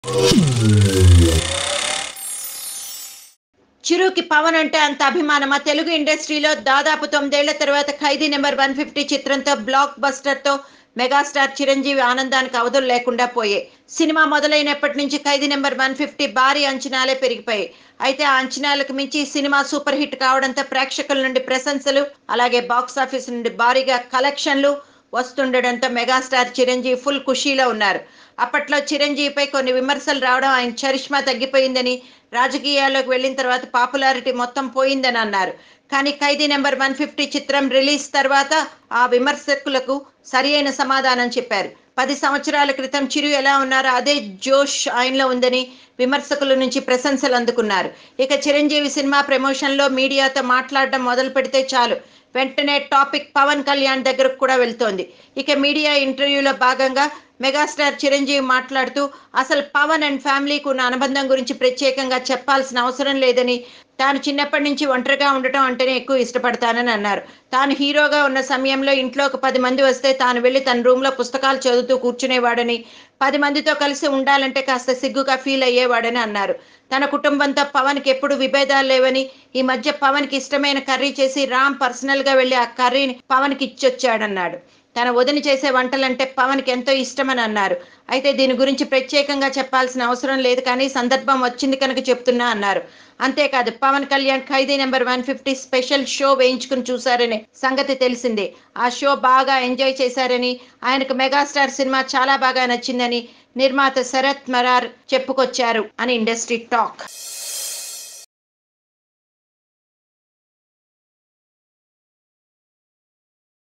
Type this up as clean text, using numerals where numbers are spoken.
చిరుకి పవన్ అంటే అంత అభిమానమా? తెలుగు ఇండస్ట్రీలో దాదాపు 9 ఏళ్ల తర్వాత ఖైదీ నెంబర్ 150 చిత్రంతో బ్లాక్ బస్టర్ తో మెగాస్టార్ చిరంజీవి ఆనందానికి అవధులు లేకుండా పోయాయి. సినిమా మొదలైనప్పటి నుంచి ఖైదీ నెంబర్ 150 భారీ అంచనాలే పెరిగిపోయాయి. అయితే ఆ అంచనాలకు మించి సినిమా సూపర్ హిట్ కావడంతో ప్రేక్షకుల నుండి ప్రశంసలు, అలాగే బాక్సాఫీస్ నుండి భారీగా కలెక్షన్లు వస్తుండడంతో మెగాస్టార్ చిరంజీవి ఫుల్ ఖుషీలో ఉన్నారు. అప్పట్లో చిరంజీవిపై కొన్ని విమర్శలు రావడం, ఆయన చరిష్మా తగ్గిపోయిందని, రాజకీయాల్లోకి వెళ్ళిన తర్వాత పాపులారిటీ మొత్తం పోయిందని అన్నారు. కానీ ఖైదీ నెంబర్ 150 చిత్రం రిలీజ్ తర్వాత ఆ విమర్శకులకు సరి అయిన సమాధానం చెప్పారు. 10 సంవత్సరాల క్రితం చిరు ఎలా ఉన్నారో అదే జోష్ ఆయనలో ఉందని విమర్శకుల నుంచి ప్రశంసలు అందుకున్నారు. ఇక చిరంజీవి సినిమా ప్రమోషన్లో మీడియాతో మాట్లాడడం మొదలు పెడితే చాలు, వెంటనే టాపిక్ పవన్ కళ్యాణ్ దగ్గరకు కూడా వెళ్తోంది. ఇక మీడియా ఇంటర్వ్యూలో భాగంగా మెగాస్టార్ చిరంజీవి మాట్లాడుతూ అసలు పవన్ అండ్ ఫ్యామిలీకి ఉన్న అనుబంధం గురించి ప్రత్యేకంగా చెప్పాల్సిన అవసరం లేదని, తాను చిన్నప్పటి నుంచి ఒంటరిగా ఉండటం అంటేనే ఎక్కువ ఇష్టపడతానని అన్నారు. తాను హీరోగా ఉన్న సమయంలో ఇంట్లో ఒక 10 మంది వస్తే తాను వెళ్ళి తన రూమ్లో పుస్తకాలు చదువుతూ కూర్చునేవాడని, 10 మందితో కలిసి ఉండాలంటే కాస్త సిగ్గుగా ఫీల్ అయ్యేవాడని అన్నారు. తన కుటుంబంతో పవన్కి ఎప్పుడు విభేదాలు లేవని, ఈ మధ్య పవన్కి ఇష్టమైన కర్రీ చేసి రామ్ పర్సనల్గా వెళ్ళి ఆ కర్రీని పవన్కి ఇచ్చొచ్చాడన్నాడు. తన వదిన చేసే వంటలంటే పవన్కి ఎంతో ఇష్టమని అన్నారు. అయితే దీని గురించి ప్రత్యేకంగా చెప్పాల్సిన అవసరం లేదు, కానీ సందర్భం వచ్చింది కనుక చెప్తున్నా అన్నారు. అంతేకాదు, Pawan Kalyan Khaidi number 150 special show వేయించుకుని చూశారనే సంగతి తెలిసిందే. ఆ షో బాగా ఎంజాయ్ చేశారని, ఆయనకు మెగాస్టార్ సినిమా చాలా బాగా నచ్చిందని నిర్మాత శరత్ మరార్ చెప్పుకొచ్చారు అని ఇండస్ట్రీ టాక్.